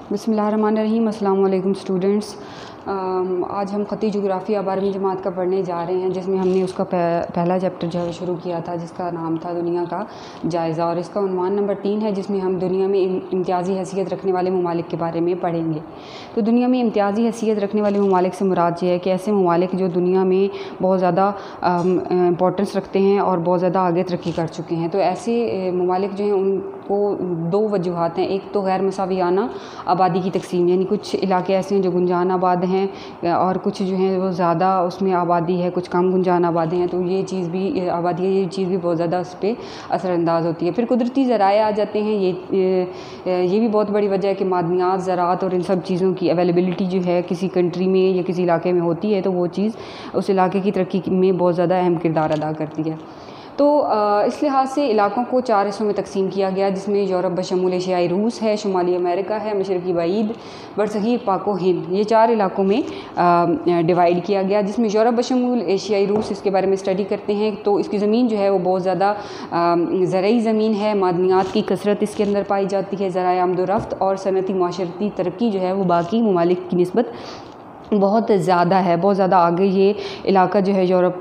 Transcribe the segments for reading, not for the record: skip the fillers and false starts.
बिस्मिल्लाहिर्रहमानिर्रहीम। अस्सलाम वालेकुम स्टूडेंट्स। आज हम ख़त्ती जोग्राफ़िया 12वीं जमात का पढ़ने जा रहे हैं, जिसमें हमने उसका पहला चैप्टर जो है शुरू किया था, जिसका नाम था दुनिया का जायज़ा, और इसका उन्वान नंबर 3 है, जिसमें हम दुनिया में इम्तियाज़ी हैसियत रखने वाले ममालिक के बारे में पढ़ेंगे। तो दुनिया में इम्तियाज़ी हैसियत रखने वाले ममालिक से मुराद ये है कि ऐसे ममालिक जो दुनिया में बहुत ज़्यादा इम्पोर्टेंस रखते हैं और बहुत ज़्यादा आगे तरक्की कर चुके हैं। तो ऐसे ममालिक जो हैं उनको दो वजूहात हैं। एक तो गैर मसावियाना आबादी की तकसीम, यानी कुछ इलाके ऐसे हैं जो गुंजान आबाद हैं और कुछ जो हैं वो ज़्यादा उसमें आबादी है, कुछ कम गुंजान आबादी हैं। तो ये चीज़ भी आबादी है, ये चीज़ भी बहुत ज़्यादा उस पर असरअंदाज होती है। फिर कुदरती ज़राए आ जाते हैं। ये भी बहुत बड़ी वजह है कि मादनियात, ज़राअत और इन सब चीज़ों की अवेलेबिलिटी जो है किसी कंट्री में या किसी इलाके में होती है, तो वो चीज़ उस इलाके की तरक्की में बहुत ज़्यादा अहम किरदार अदा करती है। तो इस लिहाज से इलाकों को 4 हिस्सों में तकसीम किया गया, जिसमें यूरोप बशमूल एशियाई रूस है, शुमाली अमेरिका है, मशरक़ी बईद, बरसग़ीर पाक व हिंद, ये 4 इलाकों में डिवाइड किया गया। जिसमें यूरोप बशमूल एशियाई रूस, इसके बारे में स्टडी करते हैं। तो इसकी ज़मीन जो है वो बहुत ज़्यादा ज़रई ज़मीन है, मादनियात की कसरत इसके अंदर पाई जाती है, ज़राए आमदोरफ़्त और सनती माशरती तरक्की जो है वो बाकी ममालिक की निस्बत बहुत ज़्यादा है, बहुत ज़्यादा आगे ये इलाका जो है यूरोप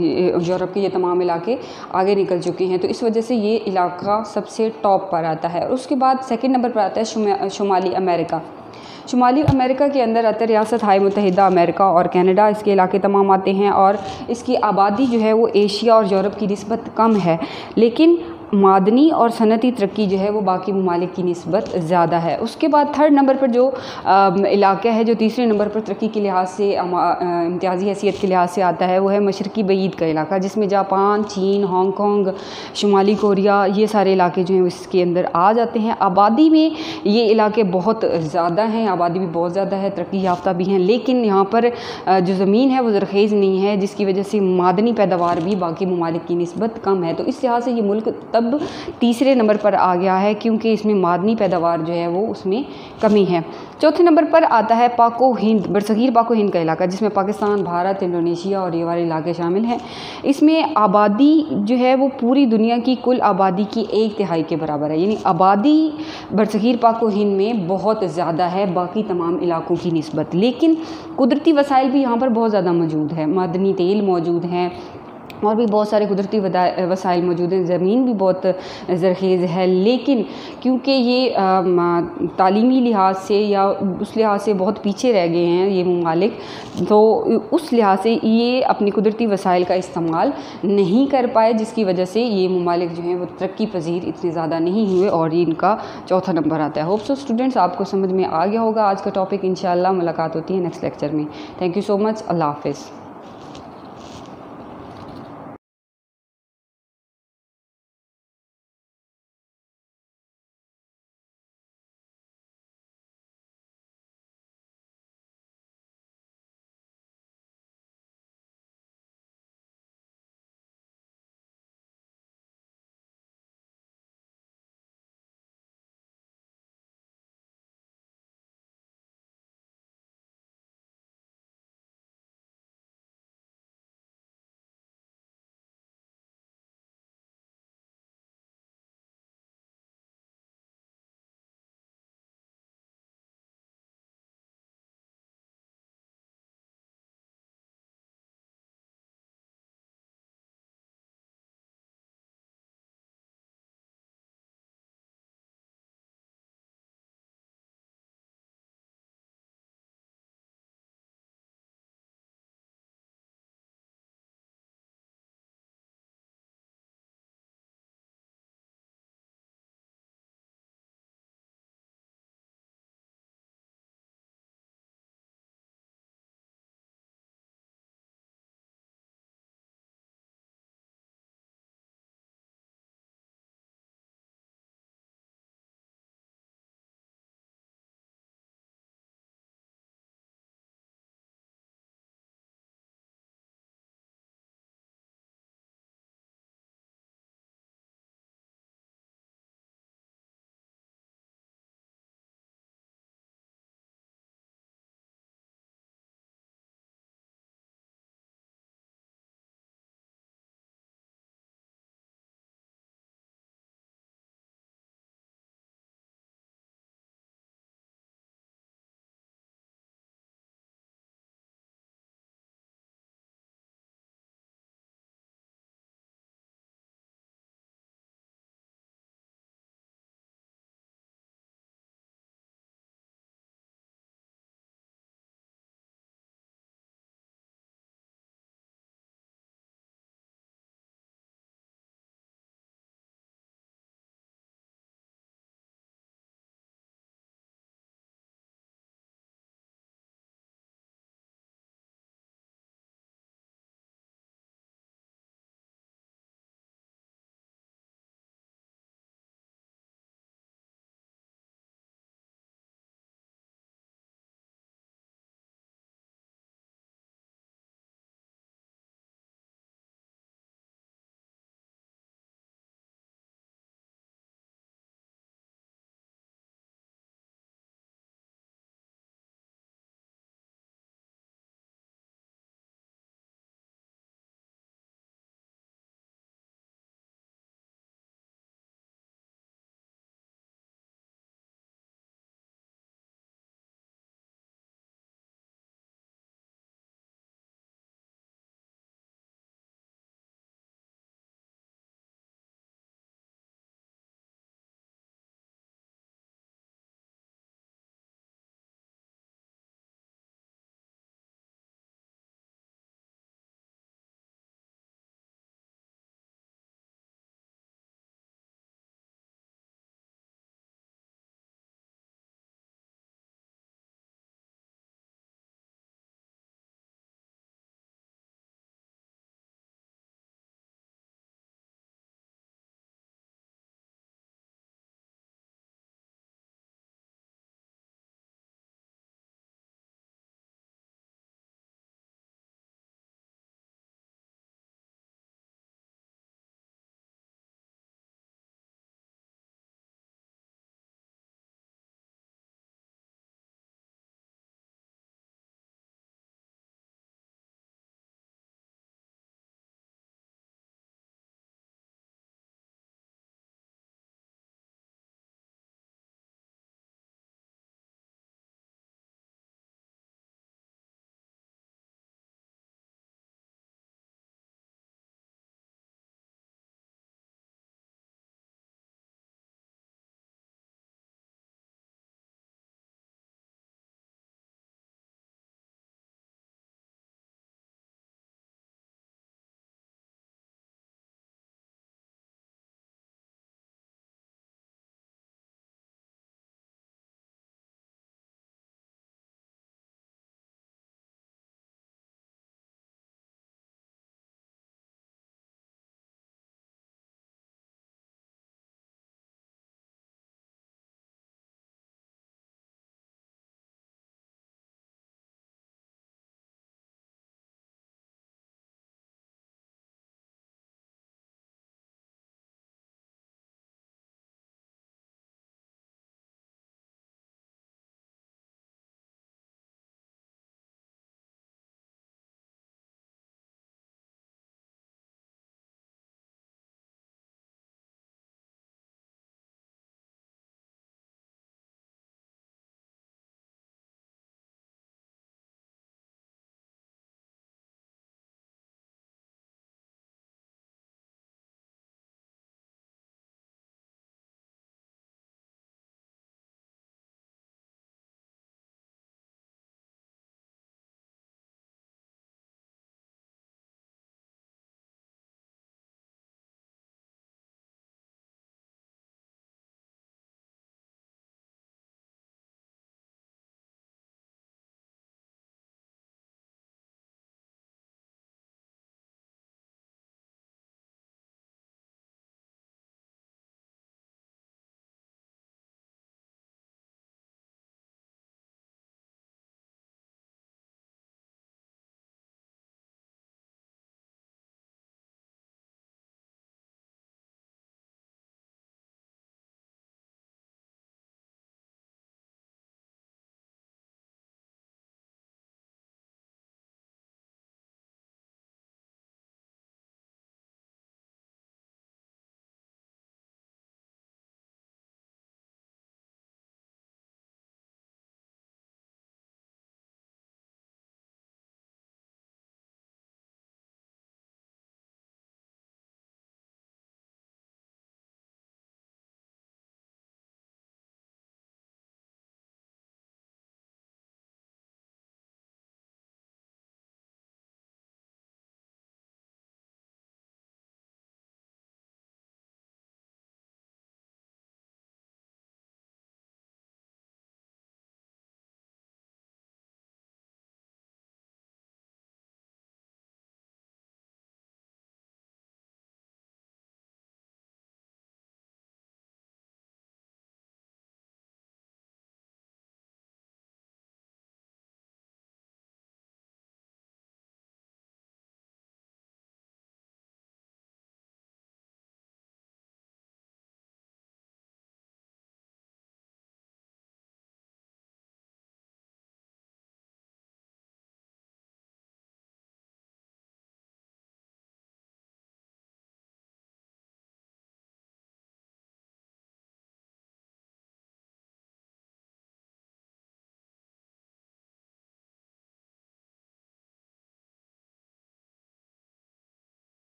के ये तमाम इलाके आगे निकल चुके हैं। तो इस वजह से ये इलाका सबसे टॉप पर आता है। और उसके बाद सेकंड नंबर पर आता है शुमाली अमेरिका। शुमाली अमेरिका के अंदर आते रियासत हाय मुत्तहिदा अमेरिका और कनाडा, इसके इलाके तमाम आते हैं। और इसकी आबादी जो है वो एशिया और यूरोप की निस्बत कम है, लेकिन मादनी और सनती तरक्की जो है वो बाकी ममालिक की निस्बत ज़्यादा है। उसके बाद थर्ड नंबर पर जो इलाका है, जो तीसरे नंबर पर तरक्की के लिहाज से इम्तियाज़ी हैसियत के लिहाज से आता है, वो है मशरक़ी बईद का इलाका, जिसमें जापान, चीन, हांगकॉन्ग, शुमाली कोरिया, ये सारे इलाके जो हैं इसके अंदर आ जाते हैं। आबादी में ये इलाके बहुत ज़्यादा हैं, आबादी भी बहुत ज़्यादा है, तरक्की याफ्ता भी हैं, लेकिन यहाँ पर जो ज़मीन है वो ज़रख़ेज़ नहीं है, जिसकी वजह से मादनी पैदावार भी बाकी ममालिक की निस्बत कम है। तो इस लिहाज से ये मुल्क तब तीसरे नंबर पर आ गया है, क्योंकि इसमें मादनी पैदावार जो है वो उसमें कमी है। चौथे नंबर पर आता है पाको हिंद, बरसग़ीर पाको हिंद का इलाका, जिसमें पाकिस्तान, भारत, इंडोनेशिया और ये वाले इलाके शामिल हैं। इसमें आबादी जो है वो पूरी दुनिया की कुल आबादी की 1/3 के बराबर है, यानी आबादी बरसग़ीर पाको हिंद में बहुत ज़्यादा है बाकी तमाम इलाकों की निस्बत। लेकिन कुदरती वसाइल भी यहाँ पर बहुत ज़्यादा मौजूद है, मादनी तेल मौजूद हैं और भी बहुत सारे कुदरती वसाइल मौजूद हैं, ज़मीन भी बहुत ज़रख़ेज़ है। लेकिन क्योंकि ये तालीमी लिहाज से या उस लिहाज से बहुत पीछे रह गए हैं ये ममालिक, तो उस लिहाज से ये अपनी कुदरती वसाइल का इस्तेमाल नहीं कर पाए, जिसकी वजह से ये ममालिक जो हैं वो तरक्की पजीर इतने ज़्यादा नहीं हुए और ये इनका चौथा नंबर आता है। होप सो स्टूडेंट्स आपको समझ में आ गया होगा आज का टॉपिक। इंशाअल्लाह मुलाकात होती है नेक्स्ट लेक्चर में। Thank you so much. अल्लाह हाफ़िज़।